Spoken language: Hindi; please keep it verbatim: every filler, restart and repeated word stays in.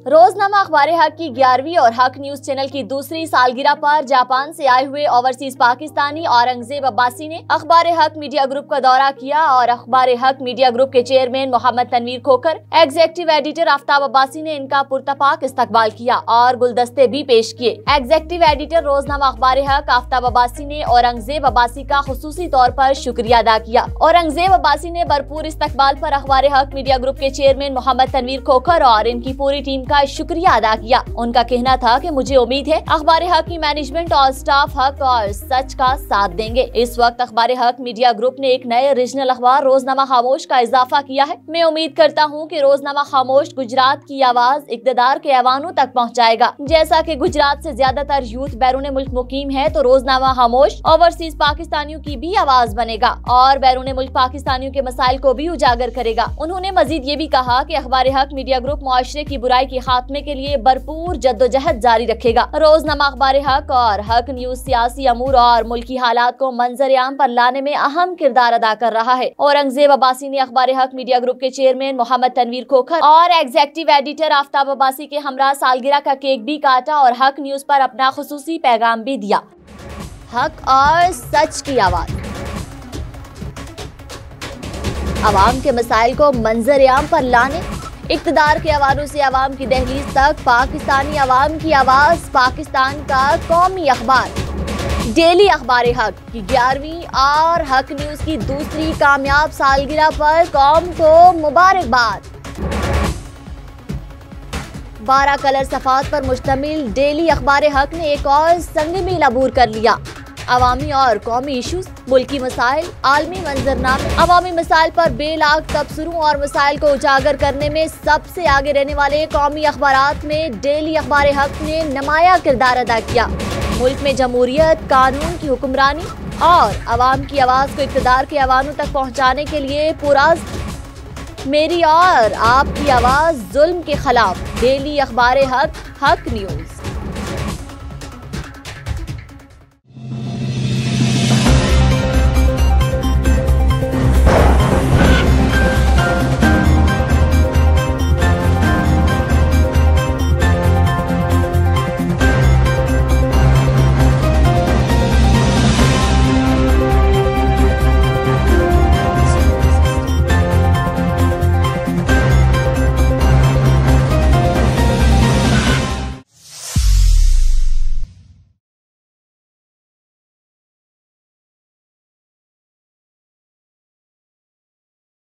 रोजनामा अखबार हक की ग्यारहवीं और हक न्यूज चैनल की दूसरी सालगिरह पर जापान से आए हुए ओवरसीज पाकिस्तानी औरंगजेब अब्बासी ने अखबार हक मीडिया ग्रुप का दौरा किया और अखबार हक मीडिया ग्रुप के chairman Mohammad Tanveer Khokhar, executive editor Aftab Abbasi ने इनका पुरतपाक इस्तकबाल किया और गुलदस्ते भी पेश किए। एग्जेक्टिव एडिटर रोजनामा अखबार हक आफ्ताब अब्बासी ने औरंगजेब अब्बासी का खुसूसी तौर पर शुक्रिया अदा किया। औरंगजेब अब्बासी ने भरपूर इस्तकबाल पर अखबार हक मीडिया ग्रुप के चेयरमैन मोहम्मद तनवीर खोखर और इनकी पूरी टीम का शुक्रिया अदा किया। उनका कहना था कि मुझे उम्मीद है अखबार हक की मैनेजमेंट और स्टाफ हक और सच का साथ देंगे। इस वक्त अखबार हक मीडिया ग्रुप ने एक नए रीजनल अखबार रोजनामा खामोश का इजाफा किया है। मैं उम्मीद करता हूं कि रोजनामा खामोश गुजरात की आवाज इक़्तिदार के ऐवानों तक पहुंचाएगा। जैसा कि गुजरात से ज्यादातर यूथ बैरून मुल्क मुकीम है, तो रोजनामा खामोश ओवरसीज पाकिस्तानियों की भी आवाज बनेगा और बैरून मुल्क पाकिस्तानियों के मसाइल को भी उजागर करेगा। उन्होंने मजीद ये भी कहा कि अखबार हक मीडिया ग्रुप मुआशरे की बुराई के खात्मे के लिए भरपूर जद्दोजहद जारी रखेगा। रोजनामा अखबार हक और हक न्यूज सियासी अमूर और मुल्की हालात को मंजर आम पर लाने में अहम किरदार अदा कर रहा है। औरंगजेब अब्बासी ने अखबार हक मीडिया ग्रुप के चेयरमैन मोहम्मद तनवीर खोखर और एग्जेक्टिव एडिटर आफ्ताब अब्बासी के हमरा सालगिरह का केक भी काटा और हक न्यूज पर अपना खुसूसी पैगाम भी दिया। हक और सच की आवाज, अवाम के मसाइल को मंजर आम पर लाने, इक़्तिदार के अवानों से अवाम की दहलीज तक पाकिस्तानी अवाम की आवाज, पाकिस्तान का कौमी अखबार डेली अखबार हक की ग्यारहवीं और हक न्यूज की दूसरी कामयाब सालगिरह पर कौम को मुबारकबाद। बारह कलर सफात पर मुश्तमिल डेली अखबार हक ने एक और संग मील अबूर कर लिया। अवामी और कौमी इशूज, मुल्की मसाइल, आलमी मंजरनामे, अवामी मसाइल पर बेलाग तबसरों और मसाइल को उजागर करने में सबसे आगे रहने वाले कौमी अखबारात में डेली अखबार हक ने नुमाया किरदार अदा किया। मुल्क में जमहूरियत, कानून की हुक्मरानी और अवाम की आवाज़ को इक़्तिदार के ऐवानों तक पहुँचाने के लिए पूरा मेरी और आपकी आवाज़ जुल्म के खिलाफ डेली अखबार हक, हक न्यूज़।